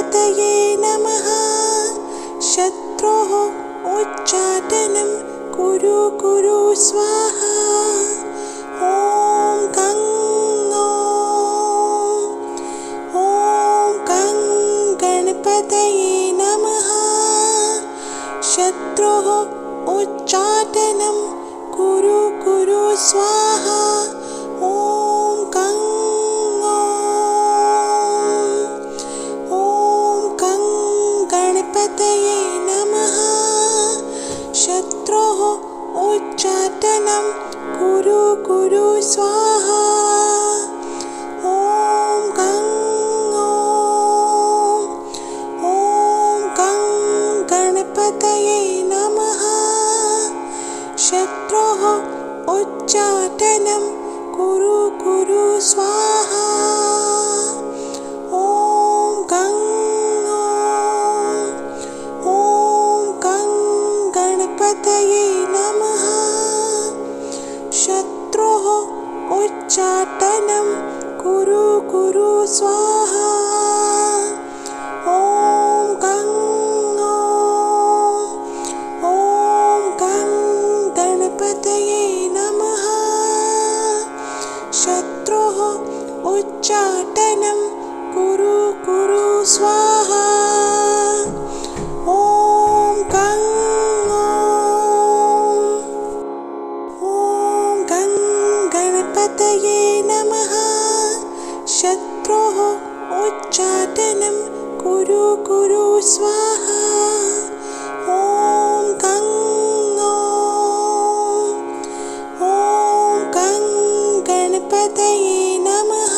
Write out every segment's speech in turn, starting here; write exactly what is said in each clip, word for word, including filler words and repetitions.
गणपतये नमः। शत्रोः उच्चाटनं कुरु कुरु स्वाहा। ॐ गं ॐ गं गणपतये नमः। शत्रोः उच्चाटनं कुरु कुरु स्वाहा। ॐ गं ॐ गं गणपतये नमः। शत्रोः उच्चाटनं कुरु कुरु स्वाहा। ॐ गं ॐ गं गणपतये नमः। शत्रोः उच्चाटनं कुरु कुरु स्वाहा। ॐ गं ॐ गं गणपतये नमः। शत्रोः उच्चाटनं कुरु कुरु स्वाहा। ॐ गं ॐ गं गणपतये नमः। शत्रोः उच्चाटनं कुरु कुरु स्वाहा। ॐ गं ॐ गं गणपतये नमः। शत्रोः उच्चाटनं कुरु कुरु स्वाहा। ॐ गं ॐ गं गणपतये नमः।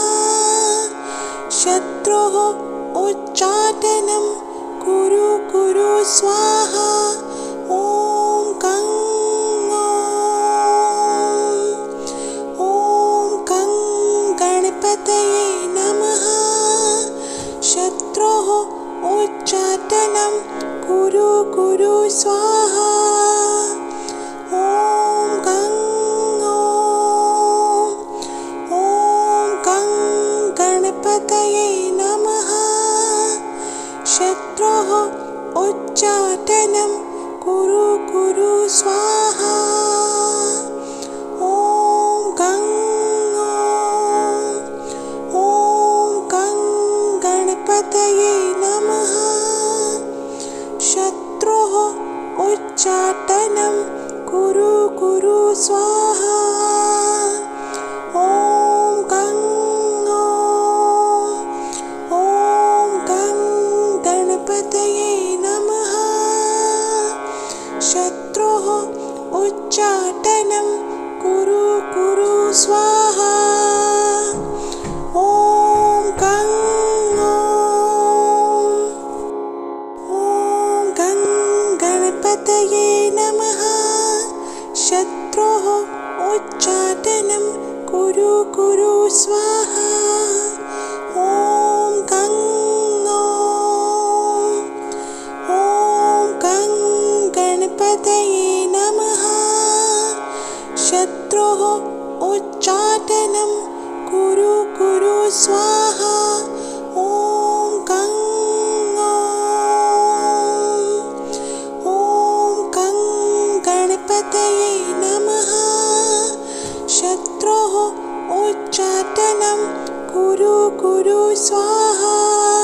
शत्रोः उच्चाटनं कुरु कुरु स्वाहा। ॐ गं ॐ गं गणपतये नमः। शत्रोः उच्चाटनं कुरु कुरु स्वाहा। ॐ गं ॐ गं गणपतये नमः। शत्रोः उच्चाटनं कुरु कुरु स्वाहा। ॐ गं ॐ गं गणपतये नमः। शत्रोः उच्चाटनं कुरु कुरु स्वाहा। ॐ गं ॐ गं गणपतये नमः। शत्रोः उच्चाटनं कुरु कुरु स्वाहा। ॐ गं ॐ गं गणपतये नमः। शत्रोः उच्चाटनं कुरु कुरु स्वाहा। ॐ गं ॐ गं गणपतये नमः। शत्रोः उच्चाटनं कुरु कुरु स्वाहा। ॐ गं ॐ गं गणपतये नमः। शत्रोः उच्चाटनं कुरु कुरु स्वाहा।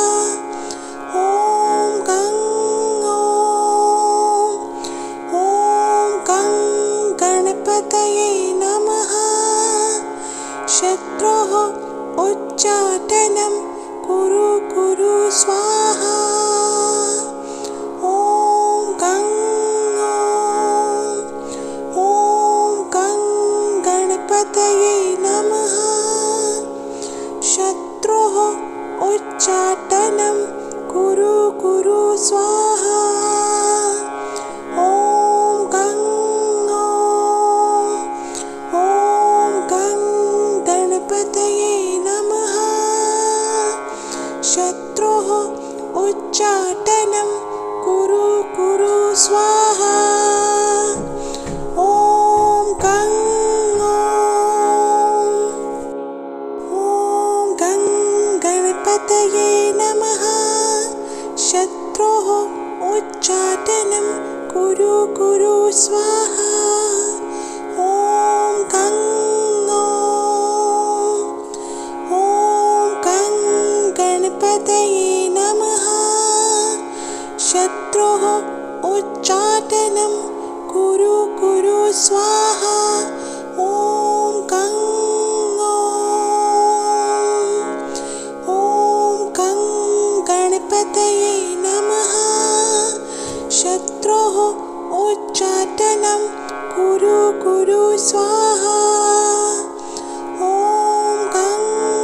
ॐ गं ॐ गं गणपतये नमः। शत्रोः उच्चाटनं कुरु कुरु स्वाहा। ॐ गं ॐ गं गणपतये नमः। शत्रोः उच्चाटनं कुरु कुरु स्वाहा। ॐ गं ॐ गं गणपतये नमः। शत्रोः उच्चाटनं कुरु कुरु स्वाहा। ॐ गं ॐ गं गणपतये नमः। गणपतये नमः। शत्रोः उच्चाटनं कुरु कुरु स्वाहा। ॐ गं ॐ गं गणपतये नमः। शत्रोः उच्चाटनं कुरु कुरु स्वाहा। ॐ गं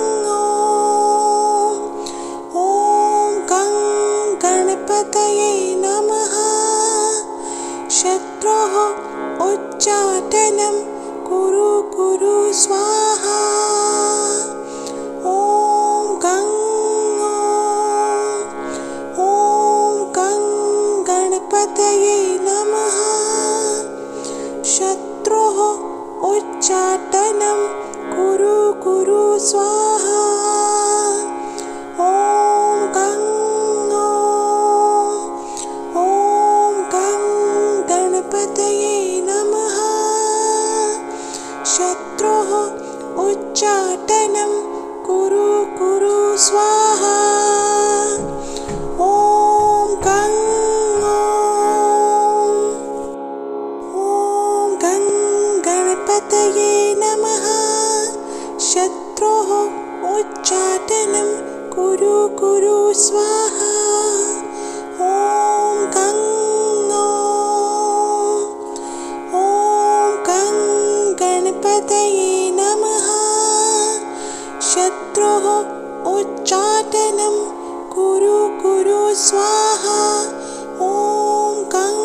ॐ गं गणपतये नमः। शत्रोः उच्चाटनं कुरु कुरु स्वाहा। ॐ गं ॐ गं गणपतये नमः। शत्रोः उच्चाटनं कुरु कुरु स्वाहा। ॐ गं ॐ गं गणपतये नमः। शत्रोः उच्चाटनं कुरु कुरु स्वाहा। ॐ गं ॐ गं गणपतये नमः। शत्रोः उच्चाटनं कुरु कुरु स्वाहा। ॐ गं ॐ गं गणपतये नमः। शत्रोः उच्चाटनं कुरु कुरु स्वाहा। ॐ गं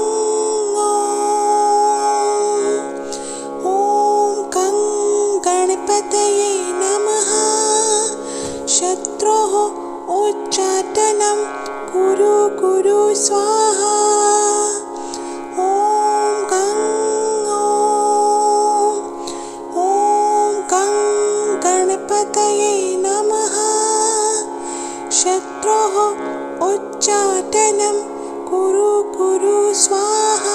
ॐ गं गणपतये नमः। शत्रोः उच्चाटनं कुरु कुरु स्वाहा। ॐ गं ॐ गं गणपतये नमः। शत्रोः उच्चाटनं कुरु कुरु स्वाहा।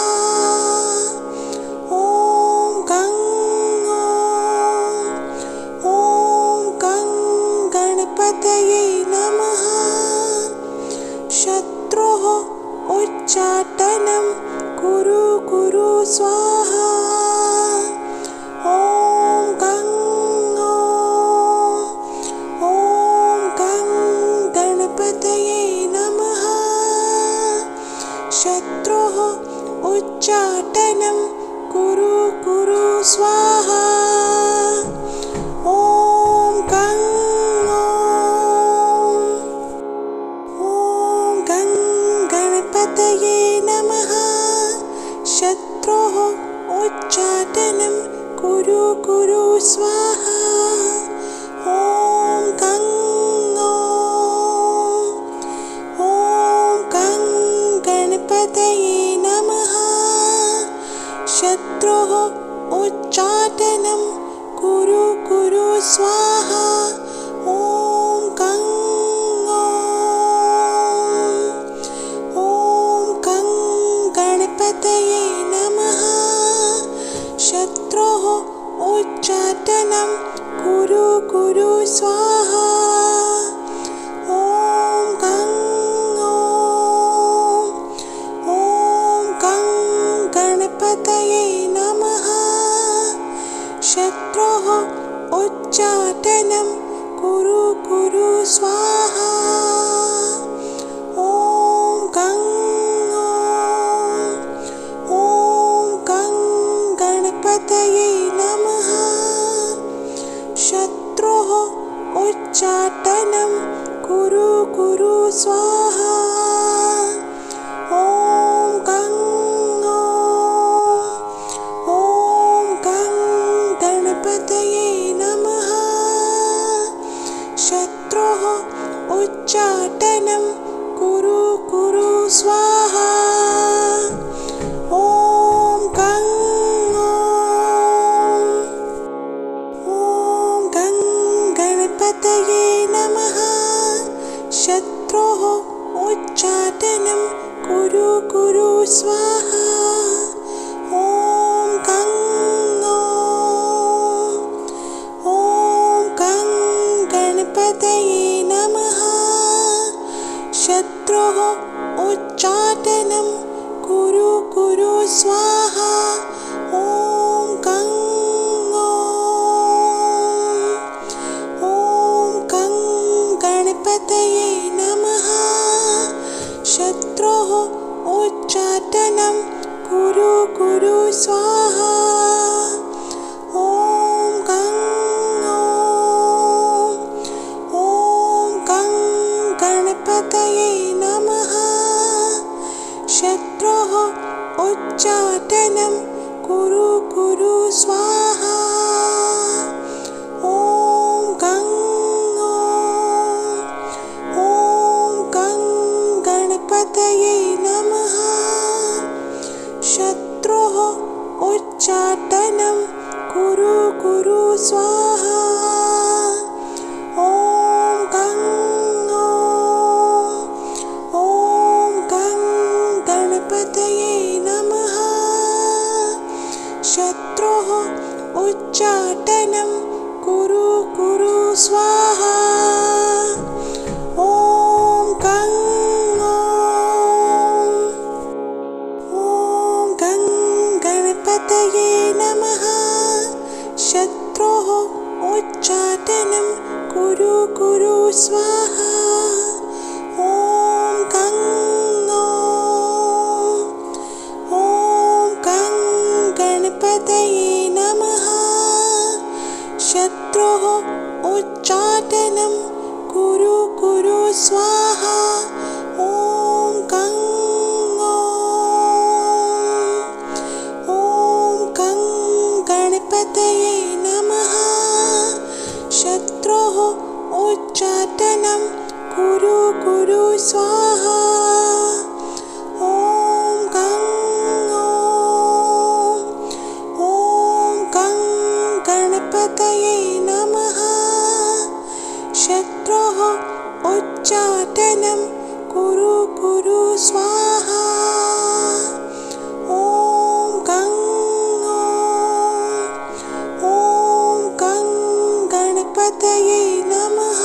ॐ गं ॐ गं गणपतये नमः। शत्रोः उच्चाटनं कुरु कुरु स्वाहा। ॐ गं ॐ गं गणपतये नमः। शत्रोः उच्चाटनं कुरु कुरु स्वाहा। ॐ गं ॐ गं गणपतये नमः। शत्रोः उच्चाटनं कुरु कुरु स्वाहा। ॐ गं ॐ गं गणपतये नमः। शत्रोः उच्चाटनं कुरु कुरु स्वाहा। ॐ गं ॐ गं गणपतये नमः। शत्रोः उच्चाटनं कुरु कुरु स्वाहा। ॐ गं ॐ गं गणपतये नमः। शत्रोः उच्चाटनं कुरु कुरु स्वाहा। ॐ गं ॐ गं गणपतये नमः। शत्रोः उच्चाटनं कुरु कुरु स्वाहा। ॐ गं ॐ गं गणपतये नमः। शत्रोः उच्चाटनं कुरु कुरु स्वाहा। ॐ गं ॐ गं गणपतये नमः। शत्रोः उच्चाटनं कुरु कुरु स्वाहा। ॐ गं ॐ गं गणपतये नमः। शत्रोः उच्चाटनं कुरु कुरु स्वाहा। ॐ गं ॐ गं गणपतये नमः। शत्रोः उच्चाटनं कुरु कुरु स्वाहा। ॐ गं ॐ गं गणपतये नमः। शत्रोः उच्चाटनं कुरु कुरु स्वाहा। ॐ गं ॐ गं गणपतये नमः। शत्रोः उच्चाटनं कुरु कुरु स्वाहा। ॐ गं ॐ गं गणपतये नमः। शत्रोः उच्चाटनं कुरु कुरु स्वाहा। ॐ गं ॐ गं गणपतये नमः। शत्रोः उच्चाटनं कुरु कुरु स्वाहा। ॐ गं ॐ गं गणपतये नमः। शत्रोः उच्चाटनं कुरु कुरु स्वाहा। ॐ गं ॐ गं गणपतये नमः। शत्रोः उच्चाटनं कुरु कुरु स्वाहा। ॐ गं ॐ गं गणपतये नमः। शत्रोः उच्चाटनं कुरु कुरु स्वाहा। ॐ गं ॐ गं गणपतये नमः।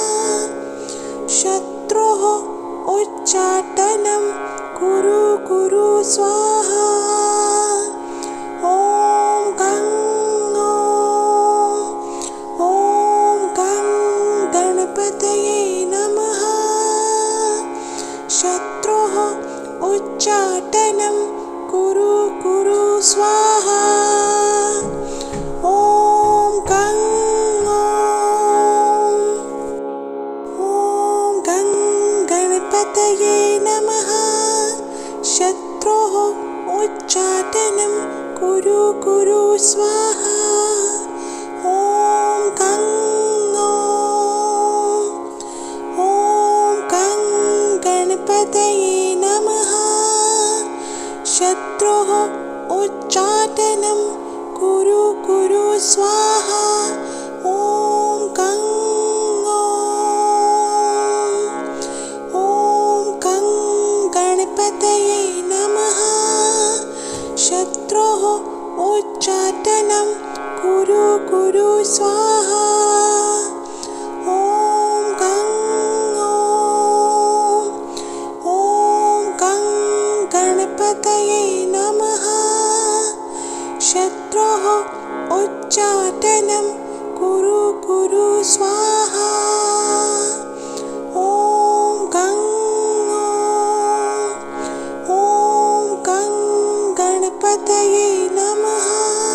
शत्रोः उच्चाटनं कुरु कुरु स्वाहा। ॐ गं ॐ गं गणपतये नमः। शत्रोः उच्चाटनं कुरु कुरु स्वाहा। ॐ गं ॐ गं गणपतये नमः। शत्रोः उच्चाटनं कुरु कुरु स्वाहा। ॐ गं ॐ गं गणपतये नमः। शत्रोः उच्चाटनं कुरु कुरु स्वाहा। ॐ गं ॐ गं गणपतये नमः। शत्रोः उच्चाटनं कुरु कुरु स्वाहा। ॐ गं ॐ गं गणपतये नमः। शत्रोः उच्चाटनं कुरु कुरु स्वाहा। ॐ गं ॐ गं गणपतये नमः।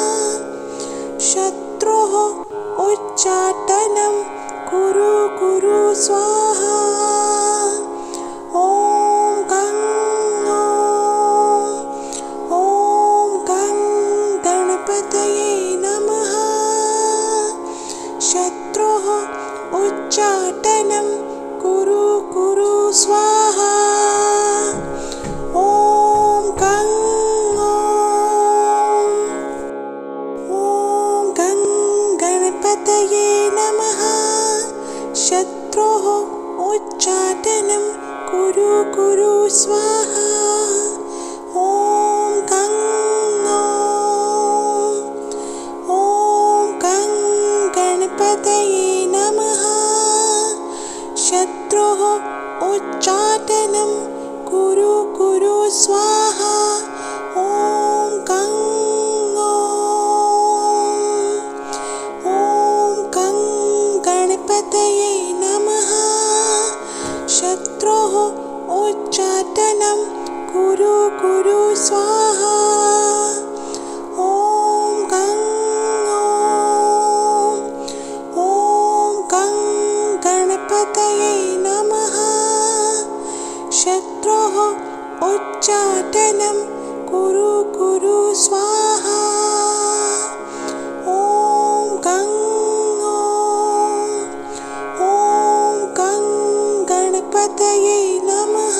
शत्रोः उच्चाटनं कुरु कुरु स्वाहा। ॐ गं ॐ गं गणपतये नमः। शत्रोः उच्चाटनं कुरु कुरु स्वाहा। ॐ गं ॐ गं गणपतये नमः। शत्रोः उच्चाटनं कुरु कुरु स्वाहा। ॐ गं ॐ गं गणपतये नमः। शत्रोः उच्चाटनं कुरु कुरु स्वाहा। ॐ गं ॐ गं गणपतये नमः। शत्रोः उच्चाटनं कुरु कुरु स्वाहा। ॐ गं ॐ गं गणपतये नमः। शत्रोः उच्चाटनं कुरु कुरु स्वाहा। ॐ गं ॐ गं गणपतये नमः।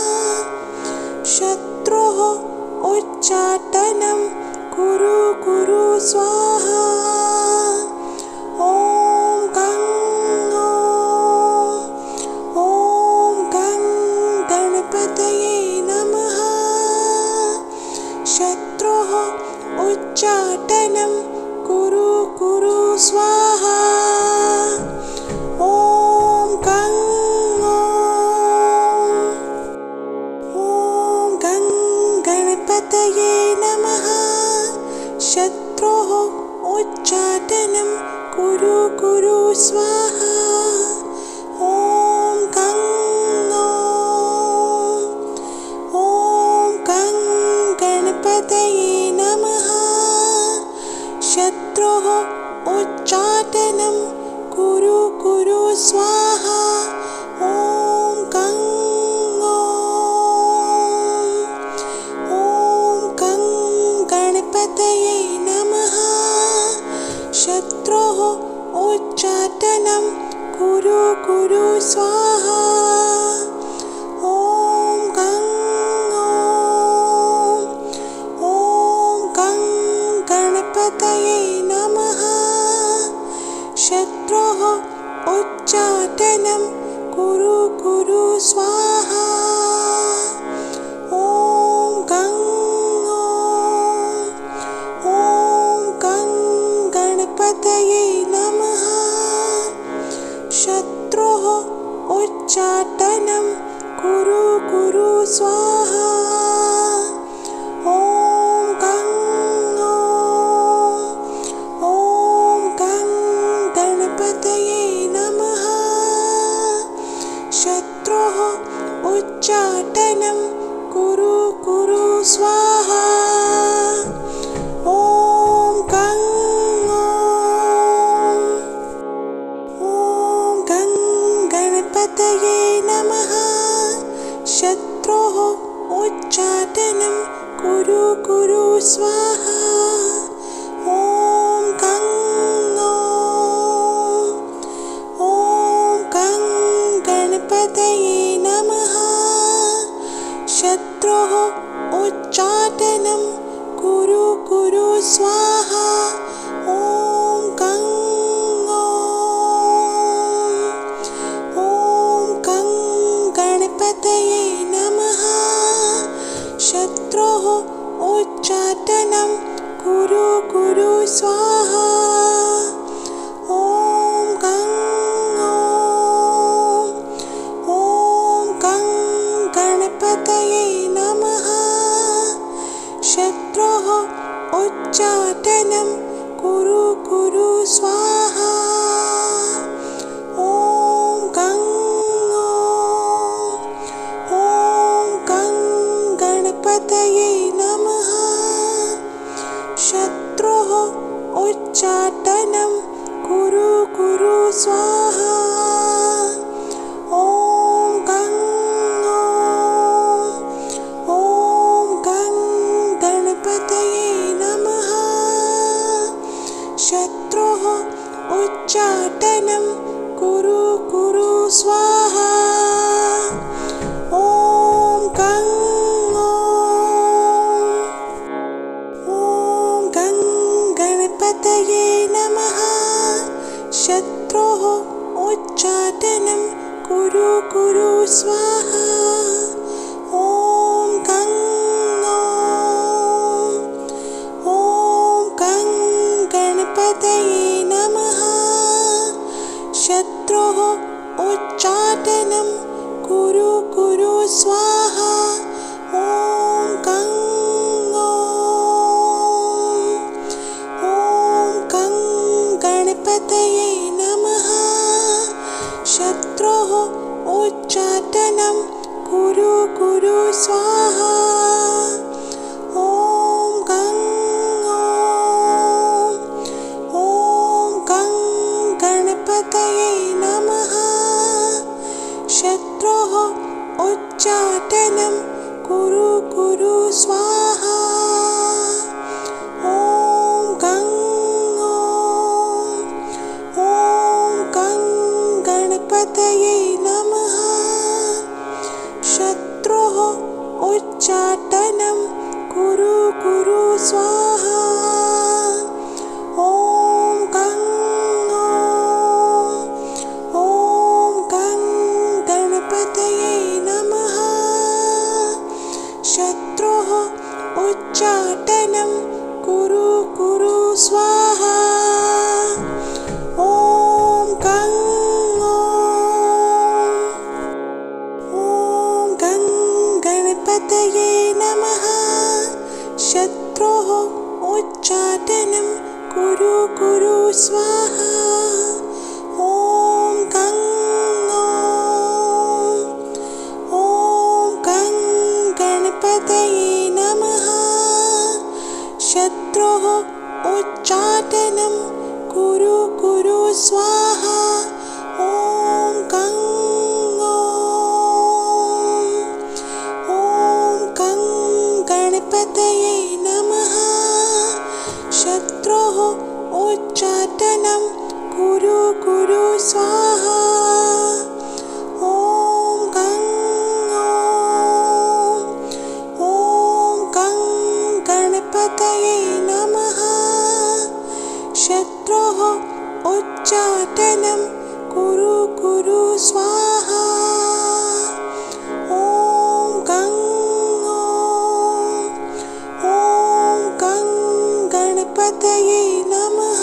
शत्रोः उच्चाटनं कुरु कुरु स्वाहा। ॐ गं ॐ गं गणपतये नमः। शत्रोः उच्चाटनं कुरु कुरु स्वाहा। ॐ गं ॐ गं गणपतये नमः। शत्रोः उच्चाटनं कुरु कुरु स्वाहा। ॐ गं ॐ गं गणपतये नमः। शत्रोः उच्चाटनं कुरु कुरु स्वाहा। ॐ गं ॐ गं गणपतये नमः। शत्रोः उच्चाटनं कुरु कुरु स्वाहा। ॐ गं ॐ गं गणपतये नमः। शत्रोः उच्चाटनं कुरु कुरु स्वाहा। ॐ गं ॐ गं गणपतये नमः। शत्रोः उच्चाटनं कुरु कुरु स्वाहा। ॐ गं ॐ गं गणपतये नमः। शत्रोः उच्चाटनं कुरु कुरु स्वाहा। ॐ गं ॐ गं गणपतये नमः। शत्रोः उच्चाटनं कुरु कुरु स्वाहा। ॐ गं ॐ गं गणपतये नमः। शत्रोः उच्चाटनं कुरु कुरु स्वाहा। ॐ गं ॐ गं गणपतये नमः। शत्रोः उच्चाटनं कुरु कुरु स्वाहा। ॐ गं ॐ गं गणपतये नमः। शत्रोः उच्चाटनं कुरु कुरु स्वाहा। ॐ गं ॐ गं गणपतये नमः। शत्रोः उच्चाटनं कुरु कुरु स्वाहा। ॐ गं ॐ गं गणपतये नमः। शत्रोः उच्चाटनं कुरु कुरु स्वाहा। ॐ गं ॐ गं गणपतये नमः। शत्रोः उच्चाटनं कुरु कुरु स्वाहा। ॐ गं ॐ गं गणपतये नमः। शत्रोः उच्चाटनं कुरु कुरु स्वाहा ॐ गं ॐ गं गणपतये नमः शत्रोः उच्चाटनं कुरु कुरु स्वाहा ॐ गं ॐ गं गणपतये नमः शत्रोः उच्चाटनं कुरु कुरु स्वाहा ॐ गं ॐ गं गणपतये नमः शत्रोः उच्चाटनं कुरु कुरु स्वाहा ॐ गं ॐ गं गणपतये नमः शत्रोः उच्चाटनं कुरु कुरु स्वाहा ॐ गं ॐ गं गणपतये नमः शत्रोः उच्चाटनं कुरु कुरु स्वाहा ॐ गं ॐ गं गणपतये नमः शत्रोः उच्चाटनं कुरु कुरु स्वाहा ॐ गं ॐ गं गणपतये नमः शत्रोः उच्चाटनं कुरु कुरु स्वाहा ॐ गं ॐ गं गणपतये नमः शत्रोः उच्चाटनं कुरु कुरु स्वाहा ॐ गं ॐ गं गणपतये नमः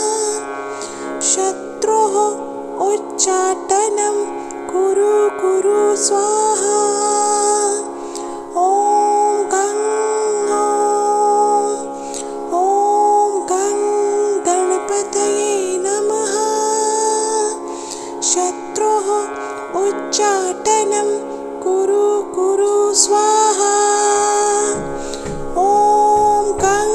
शत्रोः उच्चाटनं कुरु कुरु स्वाहा ॐ गं ॐ गं गणपतये नमः शत्रोः उच्चाटनं कुरु कुरु स्वाहा ॐ गं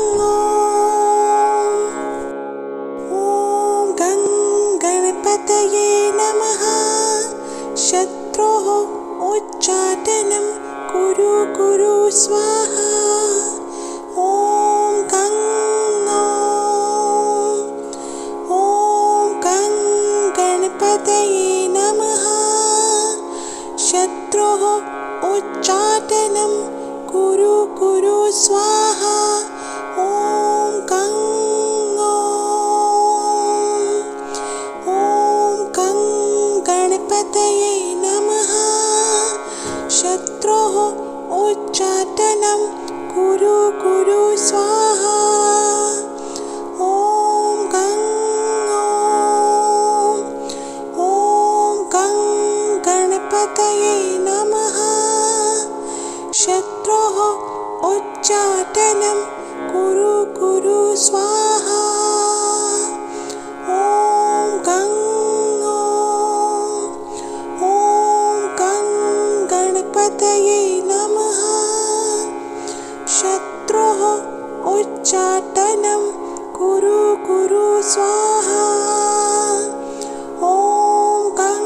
ॐ गं गणपतये नमः शत्रोः उच्चाटनं कुरु कुरु स्वाहा ॐ गं ॐ गं गणपतये नमः शत्रोः उच्चाटनं कुरु कुरु स्वाहा ॐ गं ॐ गं गणपतये नमः शत्रोः उच्चाटनं कुरु कुरु स्वाहा ॐ गं ॐ गं गणपतये नमः शत्रोः उच्चाटनं कुरु कुरु स्वाहा ॐ गं ॐ गं गणपतये नमः शत्रोः उच्चाटनं कुरु कुरु स्वाहा ॐ गं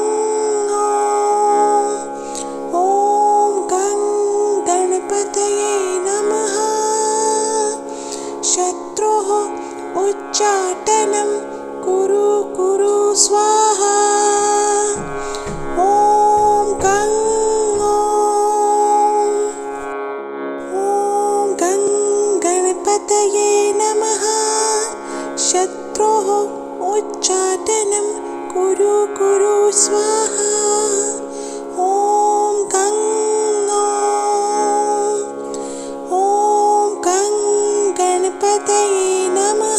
ॐ गं गणपतये नमः शत्रोः उच्चाटनं कुरु कुरु स्वाहा ॐ गं ॐ गं गणपतये नमः शत्रोः उच्चाटनं कुरु कुरु स्वाहा ॐ गं ॐ गं गणपतये नमः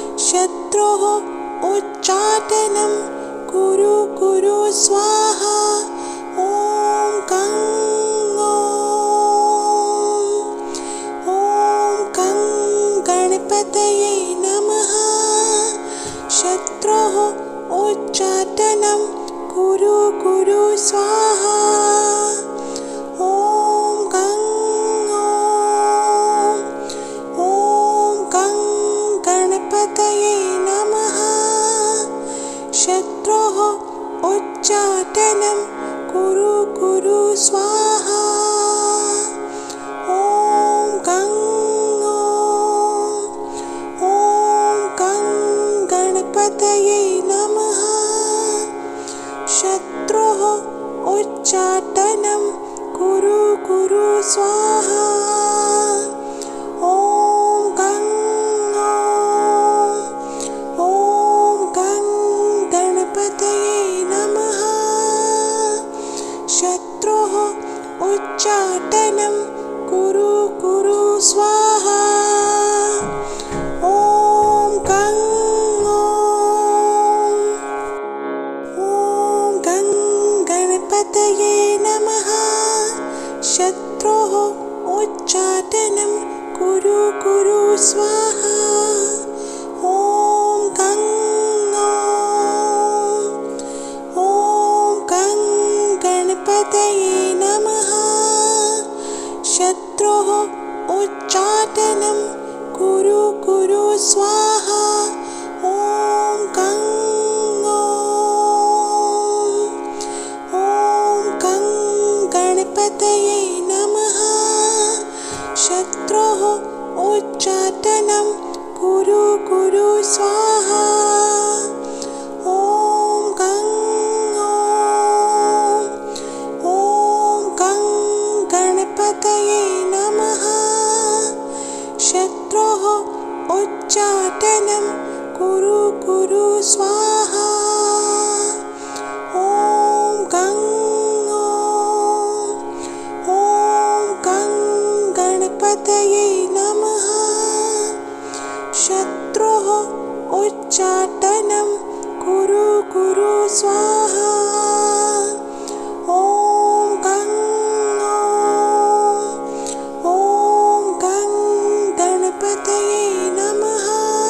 शत्रोः उच्चाटनं कुरु कुरु स्वाहा। कुरु कुरु स्वाहा। ॐ गं ॐ गं गणपतये नमः। शत्रोः उच्चाटनं कुरु कुरु स्वाहा। ॐ गं ॐ गं गणपतये नमः। शत्रोः उच्चाटनं कुरु कुरु स्वाहा। ॐ गं ॐ गं गणपतये नमः। शत्रोः उच्चाटनं कुरु कुरु स्वाहा। ॐ गं ॐ गं गणपतये नमः। शत्रोः उच्चाटनं कुरु कुरु स्वाहा। ॐ गं ॐ गं गणपतये नमः। शत्रोः उच्चाटनं कुरु कुरु स्वाहा। ॐ गं ॐ गं गणपतये नमः। शत्रोः उच्चाटनं कुरु कुरु स्वाहा। ॐ गं ॐ गं गणपतये नमः। शत्रोः उच्चाटनं कुरु कुरु स्वाहा। ॐ गं ॐ गं गणपतये नमः। शत्रोः उच्चाटनं कुरु कुरु स्वाहा। ॐ गं ॐ गं गणपतये नमः।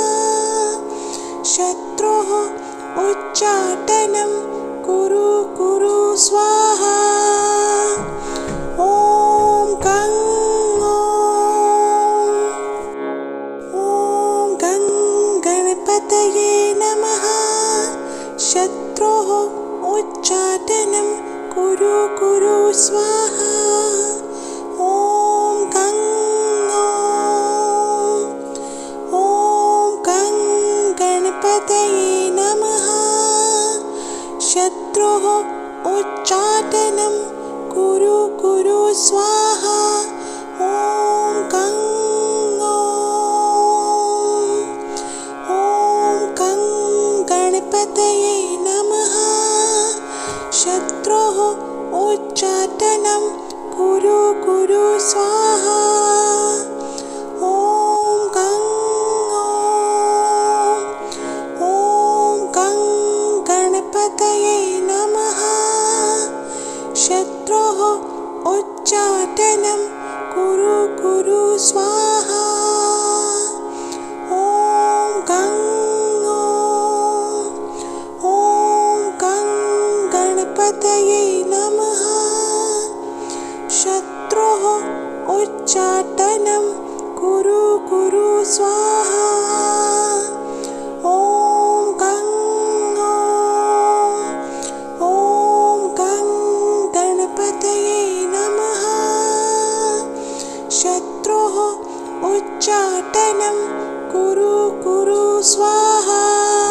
शत्रोः उच्चाटनं कुरु कुरु स्वाहा। ॐ गं ॐ गं गणपतये नमः। शत्रोः उच्चाटनं कुरु कुरु स्वाहा। ॐ गं ॐ गं गणपतये नमः। शत्रोः उच्चाटनं कुरु कुरु स्वाहा। ॐ गं ॐ गं गणपतये नमः। शत्रोः उच्चाटनं कुरु कुरु स्वाहा। ॐ गं ॐ गं गणपतये नमः। शत्रोः उच्चाटनं कुरु कुरु स्वाहा। ॐ गं ॐ गं गणपतये नमः। शत्रोः उच्चाटनं कुरु कुरु स्वाहा। ॐ गं ॐ गं गणपतये नमः। शत्रोः उच्चाटनं कुरु कुरु स्वाहा।